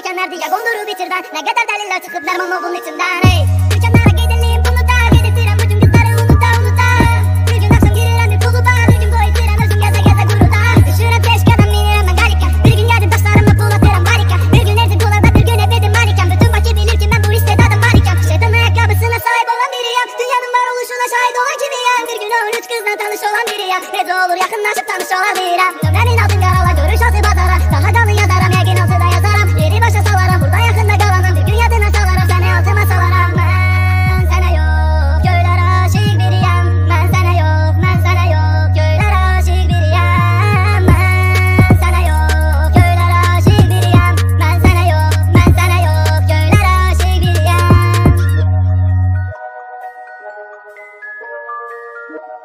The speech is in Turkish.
dikenler diye gonduru bitir ben. Ne kadar deliller çıkıp derman o bunun içinden. Hey, dükkanlara gidelim bunu da yedirtiren bütün kızları unuta unuta. Bir gün akşam girerim bir kuluba, bir gün koyup giren özüm geze geze guruda. Düşürüm keşkeden binirim ben garika. Bir gün yedim taşlarımla bulatırım harika. Bir gün ezip kulağda bir gün ebedim maniken. Bütün fakir bilir ki ben bu istedadım harikem. Şeytanın ayakkabısına sahip olan biriyim. Dünyanın varoluşuna şahit olan kimiyim. Bir gün o üç kızla tanış olan biriyim. Ne de olur yakınlaşıp tanış olabilirim. Gömleğimin altın karala görüş altı badara. Daha kalın yazarım yegin altıda yazarım. Yeri başa salarım burada yakında kalanım. Bir gün yadına salarım seni altıma salarım. Ben sana yok köyler aşık biriyim. Ben sana yok köyler aşık biriyim. Ben sana yok köyler aşık biriyim. Ben sana yok köyler aşık biriyim.